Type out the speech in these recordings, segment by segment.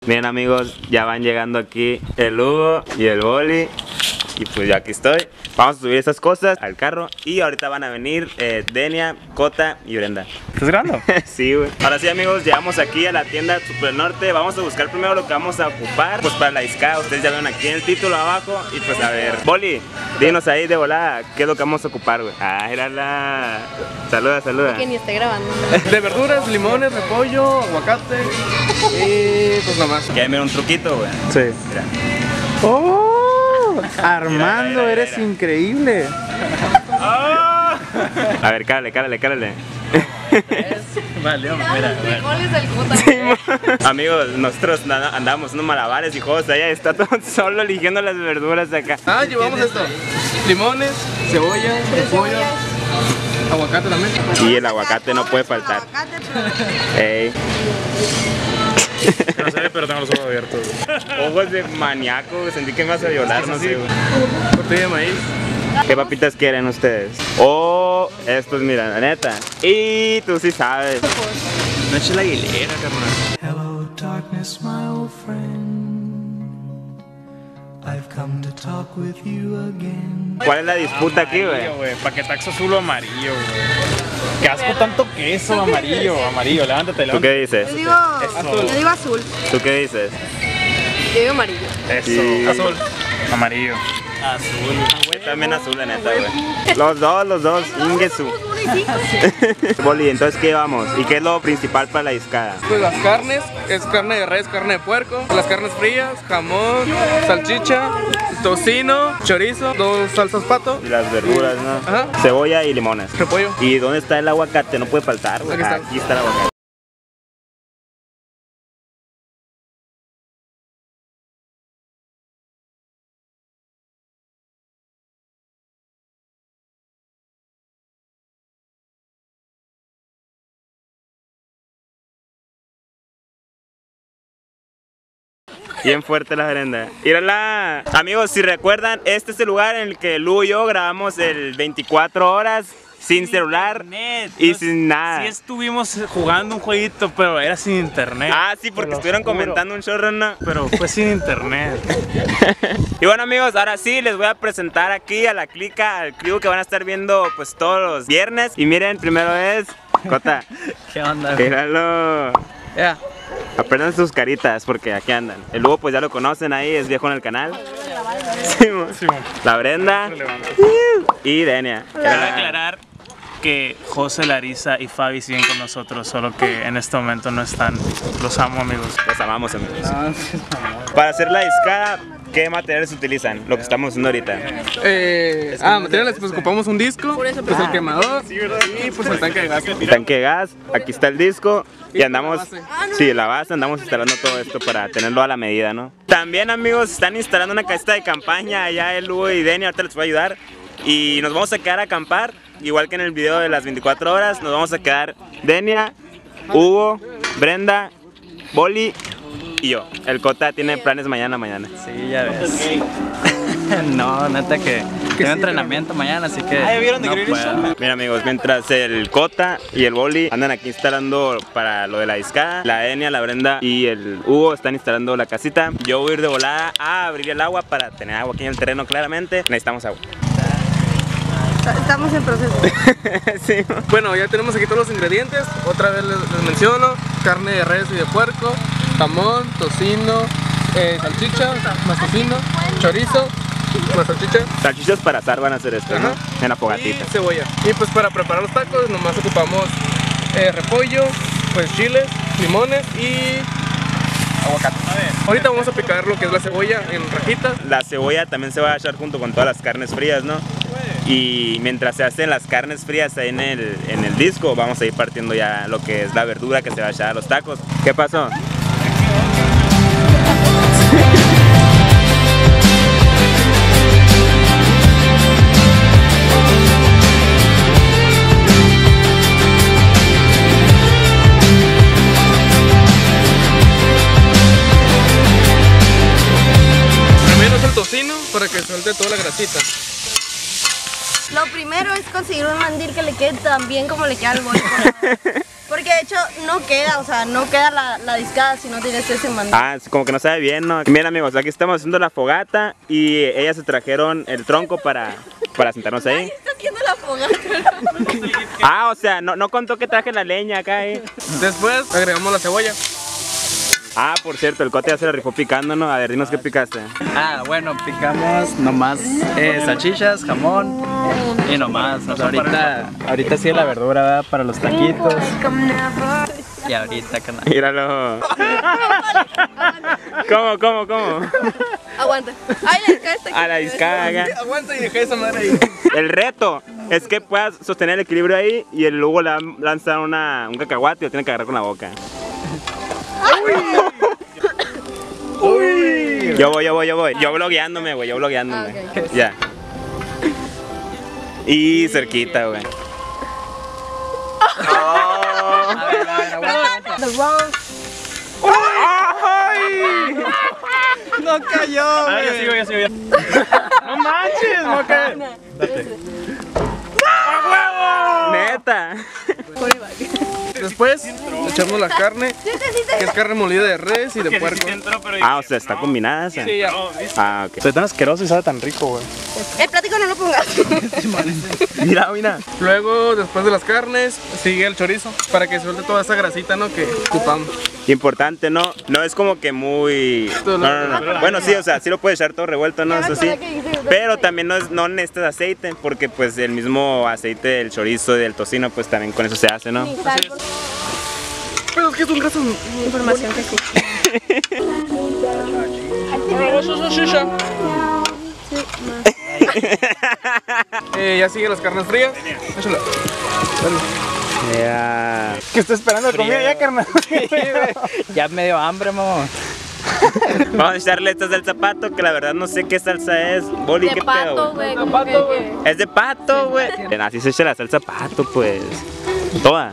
Bien amigos, ya van llegando aquí el Hugo y el Boli. Y pues ya aquí estoy. Vamos a subir esas cosas al carro. Y ahorita van a venir Denia, Cota y Brenda. ¿Estás grabando? Sí, güey. Ahora sí amigos, llegamos aquí a la tienda Super Norte. Vamos a buscar primero lo que vamos a ocupar. Pues para la discada, ustedes ya ven aquí en el título abajo. Y pues a ver, Boli, dinos ahí de volada qué es lo que vamos a ocupar, güey. Ah, mírala. Saluda, saluda. Que ni esté grabando. De verduras, limones, repollo, aguacate y pues nomás. Ya mira un truquito, güey. Sí. Mira. ¡Oh! Armando, mira, eres increíble. ¡Oh! A ver, cálale. Vale, Frijoles del Cota. Amigos, nosotros andamos unos malabares y juegos allá. Está todo solo eligiendo las verduras acá. Ah, llevamos esto. Limones, cebolla, repollo, aguacate también. Y el aguacate no puede faltar. Ey. No sé, pero tengo los ojos abiertos. Ojos de maníaco, güey. Sentí que me vas a violar, no sé, güey. Tortilla de maíz. ¿Qué papitas quieren ustedes? Oh, estos, mira, la neta. Y tú sí sabes. No eches la hilera, carnal. Hello, darkness, my old friend. I've come to talk with you again. ¿Cuál es la disputa aquí, güey? Paquetaxo azul o amarillo, güey. Qué asco tanto queso, amarillo, levántate, ¿Tú qué dices? Yo digo azul. ¿Tú qué dices? Yo digo amarillo. Eso. Sí. Azul. Amarillo. Yo también azul, la neta, güey. Los dos, Ingesu. Boli, entonces, ¿qué vamos? ¿Y qué es lo principal para la discada? Pues las carnes, es carne de res, carne de puerco, las carnes frías, jamón, salchicha, tocino, chorizo, 2 salsas pato, Y las verduras, ¿no? Ajá. Cebolla y limones. repollo. ¿Y dónde está el aguacate? No puede faltar, güey. Aquí está. Aquí está el aguacate. Bien fuerte la Brenda. ¡Mírala! Amigos, si recuerdan, este es el lugar en el que Lu y yo grabamos el 24 horas sin celular internet, y no, sin nada. Sí estuvimos jugando un jueguito, pero era sin internet. Ah, sí, porque estuvieron comentando un chorro, ¿no? Pero fue sin internet. Y bueno amigos, ahora sí les voy a presentar aquí a la clica, al crew que van a estar viendo pues todos los viernes. Y miren, primero es Cota. ¿Qué onda? Míralo. Ya. Aprendan sus caritas porque aquí andan. El Hugo pues ya lo conocen ahí, es viejo en el canal. Simón. La Brenda y Denia. Quiero aclarar que José, Larisa y Fabi siguen con nosotros, solo que en este momento no están. Los amo, amigos. Los amamos amigos. Para hacer la discada, ¿qué materiales utilizan? Lo que estamos haciendo ahorita. Materiales, pues ocupamos un disco, pues el quemador y pues el tanque de gas. Tanque de gas, aquí está el disco y andamos, la base. sí, la base, andamos instalando todo esto para tenerlo a la medida, ¿no? También amigos, están instalando una casita de campaña allá el Hugo y Denia, ahorita les voy a ayudar. Y nos vamos a quedar a acampar, igual que en el video de las 24 horas, nos vamos a quedar Denia, Hugo, Brenda, Boli y yo. El Cota tiene planes mañana. Sí, ya ves. No, neta que tengo entrenamiento mañana, así que no puedo. Mira amigos, mientras el Cota y el Boli andan aquí instalando para lo de la discada, la Denia, la Brenda y el Hugo están instalando la casita. Yo voy a ir de volada a abrir el agua para tener agua aquí en el terreno claramente. Necesitamos agua. Estamos en proceso. Sí. Bueno, ya tenemos aquí todos los ingredientes, otra vez les menciono, carne de res y de puerco, jamón, tocino, salchicha, más tocino, chorizo, más salchicha. Salchichas para asar van a hacer esto, ¿no? Ajá. En la Y fogatita. cebolla. Y pues para preparar los tacos nomás ocupamos repollo, pues chiles, limones y aguacate. Ahorita vamos a picar lo que es la cebolla en rajitas. La cebolla también se va a echar junto con todas las carnes frías, ¿no? Y mientras se hacen las carnes frías ahí en el disco, vamos a ir partiendo ya lo que es la verdura que se va a echar a los tacos. ¿Qué pasó? Primero es el tocino para que suelte toda la grasita. Lo primero es conseguir un mandil que le quede tan bien como le queda al Boli. Porque de hecho no queda, o sea, no queda la discada si no tienes ese mandil. Ah, es como que no sabe bien, ¿no? Miren amigos, aquí estamos haciendo la fogata y ellas se trajeron el tronco para sentarnos ahí. Está haciendo la fogata. Ah, o sea, no contó que traje la leña acá, Después agregamos la cebolla. Ah, por cierto, el Cote ya se la rifó picando, ¿no? A ver, dinos qué picaste. Ah, bueno, picamos nomás salchichas, jamón y nomás. O sea, ahorita sí la verdura, ¿verdad? Para los taquitos. Y ahorita, canal. Míralo. ¿Cómo? Aguanta. Ay, la discada está aquí. A la discada. Aguanta y dejé esa madre ahí. El reto es que puedas sostener el equilibrio ahí y el Hugo le va a lanzar un cacahuate y lo tiene que agarrar con la boca. Uy. Yo voy. Yo blogueándome, güey, Okay. Ya. Y cerquita, güey. A ver, aguanta. ¡Ay! No cayó, Ya sigo. No manches, no cayó. Neta. Después echamos la carne, que es carne molida de res y de puerco. Ah, o sea, está combinada esa. Sí, ya. Ah, ok. Soy tan asqueroso y sabe tan rico, güey. El plático no lo pongas. Mira. Luego, después de las carnes, sigue el chorizo para que suelte toda esa grasita, ¿no? Que ocupamos. Importante, ¿no? No es como que muy... No. Bueno, sí, o sea, sí lo puedes echar todo revuelto, ¿no? Eso sí. Pero también no necesitas aceite, porque pues el mismo aceite del chorizo y del tocino, pues también con eso se hace, ¿no? Pero es que son grasas. Información que sí. Ya sigue las carnes frías. Échala. Ya. ¿Qué está esperando la comida ya, carnal? Ya me dio hambre, mamá. Vamos a echarle esta salsa pato, que la verdad no sé qué salsa es. Boli, ¿qué De pato, pedo? güey. ¿Cómo que? Es de pato, güey. Así se echa la salsa pato, pues. Toda.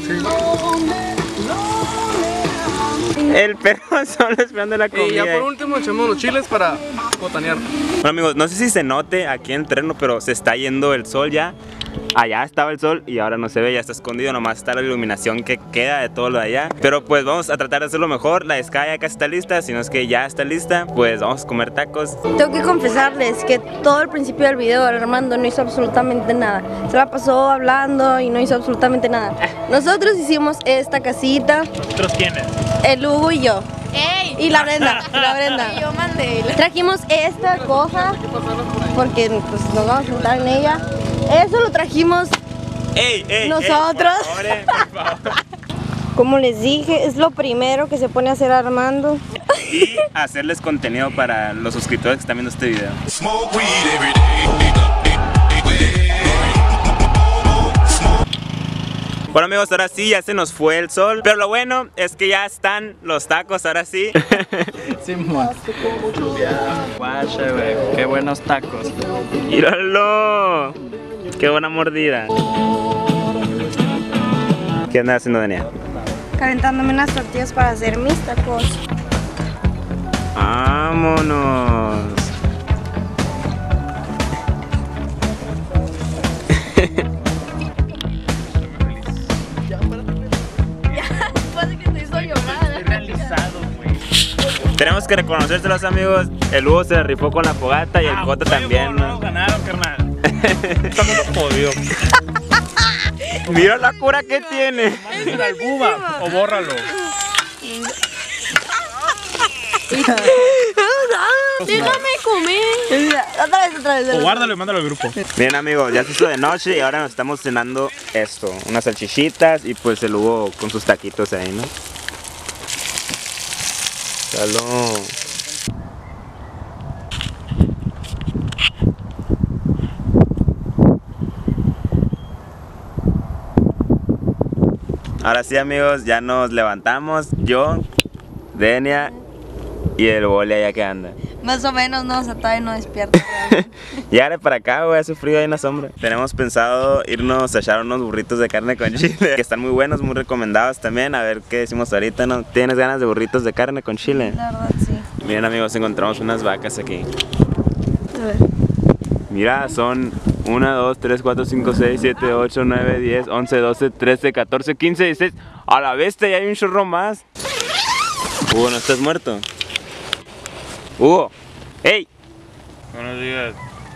El perro solo esperando la comida. Y ya por último echamos los chiles para botanear. Bueno amigos, no sé si se note aquí en el terreno, pero se está yendo el sol ya. Allá estaba el sol y ahora no se ve, ya está escondido, nomás está la iluminación que queda de todo lo de allá. Pero pues vamos a tratar de hacerlo mejor, la escala ya casi está lista, si no es que ya está lista, pues vamos a comer tacos. Tengo que confesarles que todo el principio del video Armando no hizo absolutamente nada. Se la pasó hablando y no hizo absolutamente nada. Nosotros hicimos esta casita, ¿Otros quiénes? el Hugo y yo. ¡Ey! Y la Brenda. Y yo mandé. Trajimos esta cosa porque pues nos vamos a sentar en ella. Eso lo trajimos ¡Ey! nosotros. Por favor. Como les dije, es lo primero que se pone a hacer Armando. Y hacerles contenido para los suscriptores que están viendo este video. Smoke weed every day. Bueno amigos, ahora sí ya se nos fue el sol, pero lo bueno es que ya están los tacos, ahora sí. Simón. Guacha, güey. Qué buenos tacos. ¡Míralo! ¡Qué buena mordida! ¿Qué andas haciendo, Dania? Calentándome unas tortillas para hacer mis tacos. ¡Vámonos! Tenemos que reconocérselos amigos, el Hugo se la rifó con la fogata y el Jota también, ¿no? Ganaron, carnal. Estamos jodidos. Mira la cura que tiene. ¿Es la albuba o bórralo? Déjame comer. Otra vez. O guárdalo y mándalo al grupo. Bien amigos, ya se hizo de noche y ahora nos estamos cenando esto, unas salchichitas y pues el Hugo con sus taquitos ahí, ¿no? Salud. Ahora sí amigos, ya nos levantamos, yo, Denia y el Boli allá que anda. Más o menos, no, o sea, todavía no despierta. Llegale para acá, güey, hace frío ahí en la sombra. Tenemos pensado irnos a echar unos burritos de carne con chile, que están muy buenos, muy recomendados también. A ver qué decimos ahorita, ¿no? ¿Tienes ganas de burritos de carne con chile? La verdad, sí. Miren amigos, encontramos unas vacas aquí. A ver. Mira, son 1, 2, 3, 4, 5, 6, 7, 8, 9, 10, 11, 12, 13, 14, 15, 16. A la bestia, ya hay un chorro más. Hugo, ¿no estás muerto? Hugo, ¡hey! Buenos días.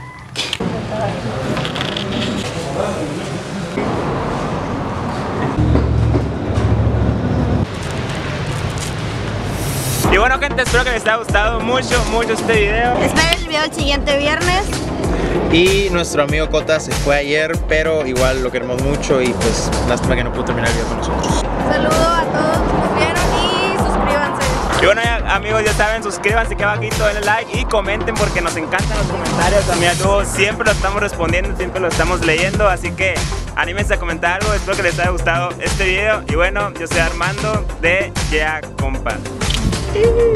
Y bueno, gente, espero que les haya gustado mucho este video. Esperen el video el siguiente viernes. Y nuestro amigo Cota se fue ayer, pero igual lo queremos mucho y pues lástima que no pudo terminar el video con nosotros. Saludo a todos los que nos vieron y suscríbanse. Y bueno, ya, amigos, ya saben, suscríbanse aquí abajito, denle like y comenten porque nos encantan los comentarios. A mí, a todos, siempre lo estamos respondiendo, siempre lo estamos leyendo, así que anímense a comentar algo. Espero que les haya gustado este video. Y bueno, yo soy Armando de Yeah Compa.